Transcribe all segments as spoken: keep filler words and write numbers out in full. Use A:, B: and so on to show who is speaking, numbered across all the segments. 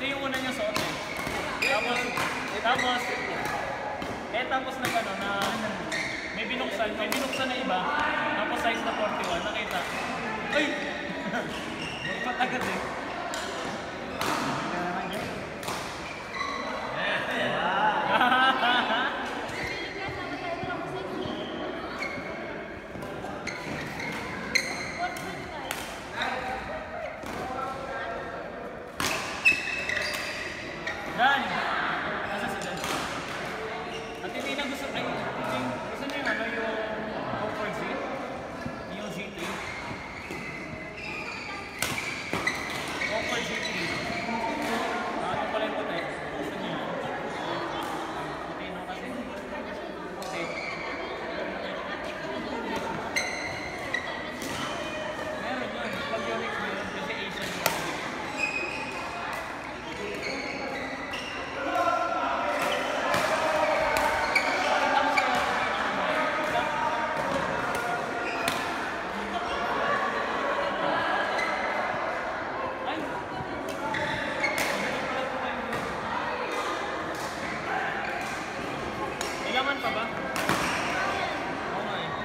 A: yung una niya suot eh. Tapos, tapos, eh tapos na ano, na may binuksan, may binuksan na iba, tapos size na forty-one, nakita. Ay! Patagad eh. Dan! Asa si Dan? At hindi na gusto, ay, gusto niya yung ano, yung comfort seat? Yung G T? Comfort G T. Ah, ano pala yung puti? Gusto niya. Puti no kasi. Puti. Meron yun. Pag yung mix meron kasi Asian yun. Ilaman pa ba? Oo nga eh.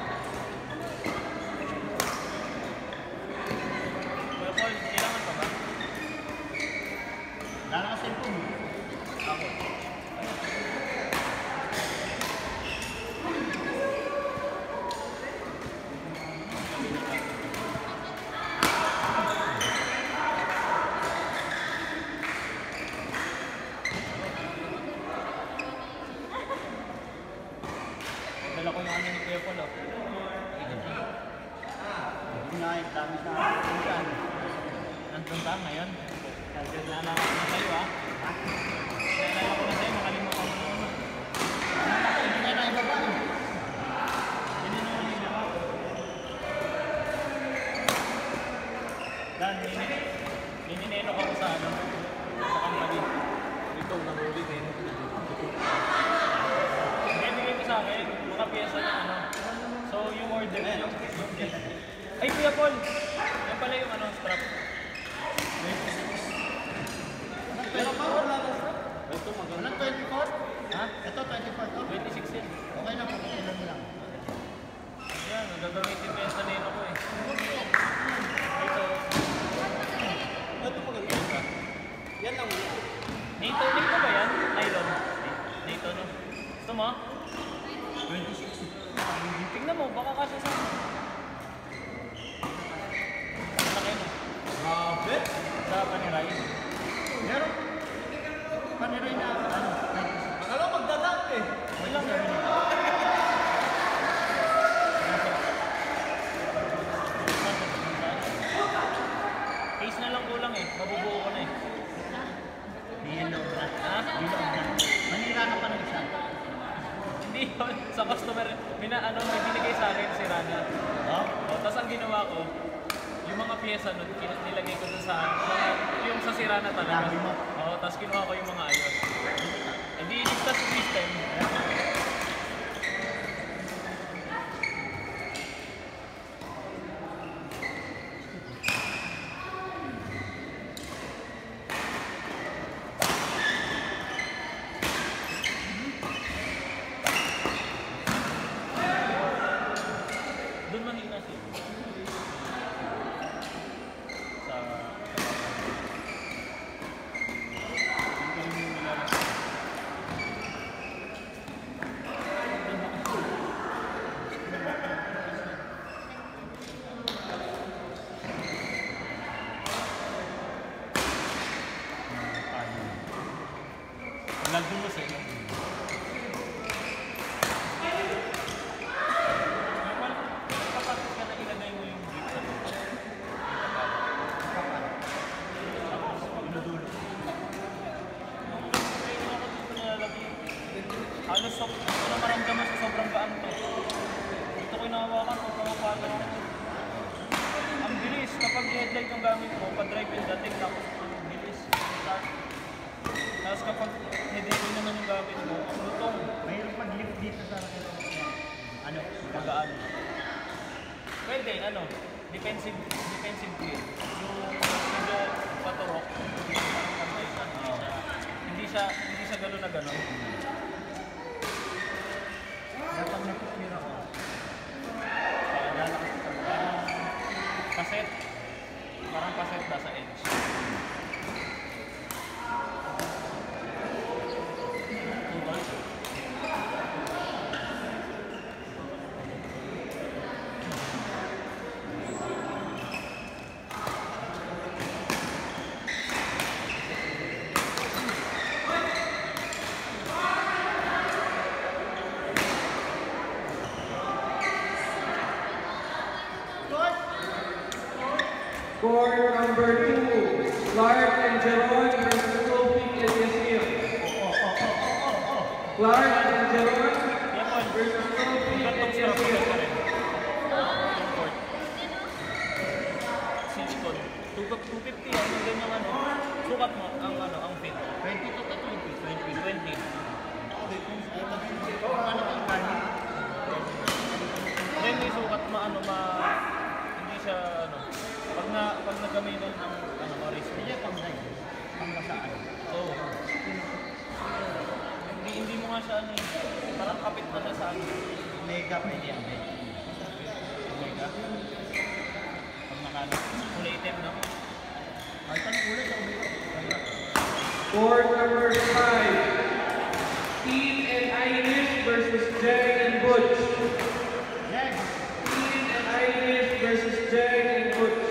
A: Kuya Paul, ilaman pa ba?
B: Lala ka cellphone mo.
A: Ako. Dala ko yung ano ni Kuya Paul, oh.
B: Hindi nga yung dami sa akin.
A: Nandun ka ngayon? Nalala ko na sa'yo, ah. Nalala ko na sa'yo, makalimutan mo naman.
B: Hindi nga na iba ba?
A: Hindi naman yung iba. Dan, nininenok ako sa ano, sa company. Ito, nahuli kayo. Bibigay ko sa akin, mga pyesa na ano. So, yung order na yung... Ay, Kuya Paul! Yan pala yung ano, strap.
B: Pero pa, wala na sa.
A: Ito, maganda.
B: Walang twenty-four?
A: Ha?
B: Ito, twenty-four to.
A: twenty-six yan.
B: Okay na, pagkailan mo lang.
A: Yan, nagagamitin ko yan sa neno ko eh. Ito. Ito maganda. Yan lang muna. Nito, nito ba yan? Nylon. Nito, no? Gusto mo?
B: twenty-six.
A: Tingnan mo, baka kasi sa... Laki no?
B: Grabe.
A: Sa paniray.
B: Meron. Paniray na, ano,
A: Akala ko magdadap eh. Wala nga. Case na lang kulang eh. Mabubuo ko na eh.
B: Di yan loob na.
A: Ha?
B: Di loob na. Manira ka pa ng isa.
A: Hindi yun. Sa customer, mina, ano, may binigay sa akin si Rana.
B: Oh?
A: O, tapos ang ginawa ko, yung mga pyesa nun, kin- nilagay ko dun sa, yung sa Sirana talaga.
B: Labi mo?
A: Oo, tapos kinuha ko yung mga ayos. Hindi, ligtas yung system. Doon mahina siya. Sa... Nagdulos eh. Kapag ka na ilagay mo yung jeep sa lupa. Tapos inudulo. Kaya ako dito nilalagay. Halos so, ano maramdaman sa sobrang gaan to. Dito ko inahawakan kung pumapalo ako. Ang bilis kapag headlight yung gamit mo, pa-drive and dating tapos ang bilis. Start. Tapos kapag headlight naman yung gamit mo, ang lutong.
B: Mayroon pag-lift dito sa ano,
A: Magaan. Pwede, ano, defensive, defensive gear. Yung medyo paturok, parang pantay ka. siya, hindi siya gano'n na gano'n.
B: Dapat napipira ko.
A: Kaya lalakas sa parang kaset. Parang kaset na sa edge. Two balls.
C: Score number two, Clark and Jeron versus Tofik and Yasir. Clark and Jeron
A: Yan po.
C: versus Tofik
A: Gantong
C: and
A: strap
C: Yasir.
A: pa rin. Yung court. Silicon. two fifty yan. Yung ganyang ano. Sukat mo ang ano, ang fit.
B: twenty-two to twenty.
A: twenty, twenty.
B: Ano ang kanin?
A: Then may sukat ma ano ma hindi siya ano pag na pag nagamitan ng ano oris.
B: Hindi pang live. Pang basaan.
A: Oo. Hindi hindi mo nga siya ano eh, parang kapit na siya sa ano.
B: Mega pwede yan.
A: Mega. Pag nakano kulay item no.
B: Ay, tanong ulit sa ulit.
C: Score number five, Teen and Irish versus Jay and Butch.
B: Yes.
C: Teen and Irish versus Jay and Butch.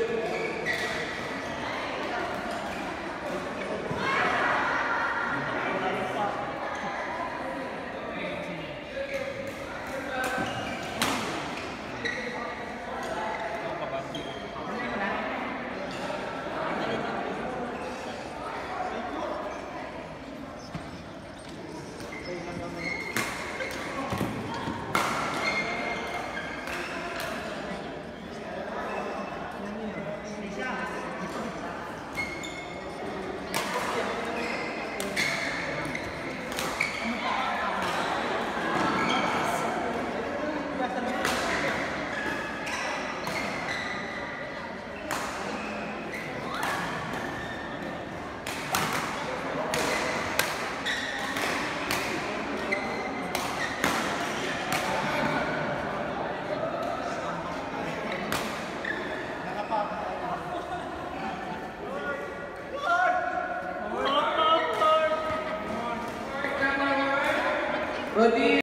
A: Ano pa ba?
C: But